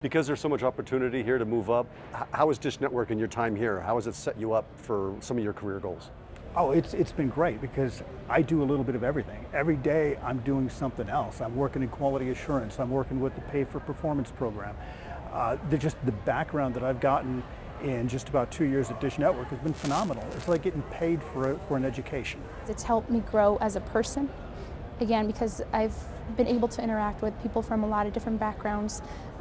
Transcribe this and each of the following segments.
Because there's so much opportunity here to move up, how is Dish Network in your time here? How has it set you up for some of your career goals? Oh, it's been great because I do a little bit of everything. Every day I'm doing something else. I'm working in quality assurance. I'm working with the Pay for Performance program. Just the background that I've gotten in just about 2 years at Dish Network has been phenomenal. It's like getting paid for an education. It's helped me grow as a person, again, because I've been able to interact with people from a lot of different backgrounds.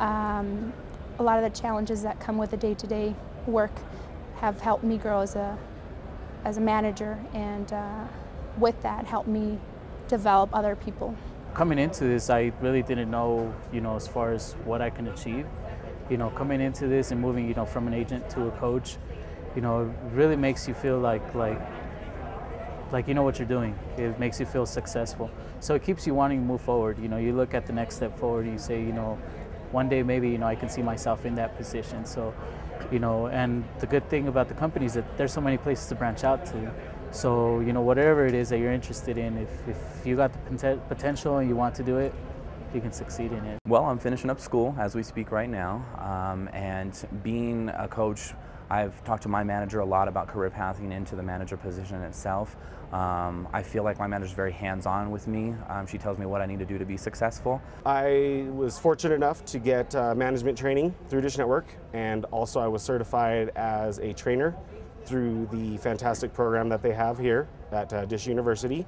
A lot of the challenges that come with the day-to-day work have helped me grow as a manager, and with that helped me develop other people. Coming into this, I really didn't know, as far as what I can achieve. Coming into this and moving, from an agent to a coach, it really makes you feel like you know what you're doing. It makes you feel successful. So it keeps you wanting to move forward. You look at the next step forward and you say, one day maybe, I can see myself in that position. So, and the good thing about the company is that there's so many places to branch out to. So, whatever it is that you're interested in, if you got the potential and you want to do it, you can succeed in it. Well, I'm finishing up school as we speak right now, and being a coach, I've talked to my manager a lot about career pathing into the manager position itself. I feel like my manager is very hands-on with me. She tells me what I need to do to be successful. I was fortunate enough to get management training through Dish Network, and also I was certified as a trainer through the fantastic program that they have here at Dish University.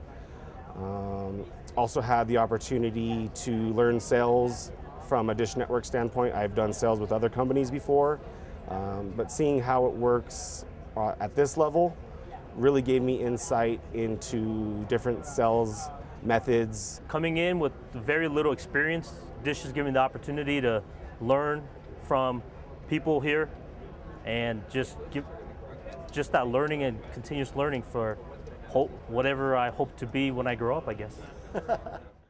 Also had the opportunity to learn sales from a Dish Network standpoint. I've done sales with other companies before, but seeing how it works at this level really gave me insight into different sales methods. Coming in with very little experience, Dish is giving the opportunity to learn from people here, and just that learning and continuous learning for whatever I hope to be when I grow up, I guess.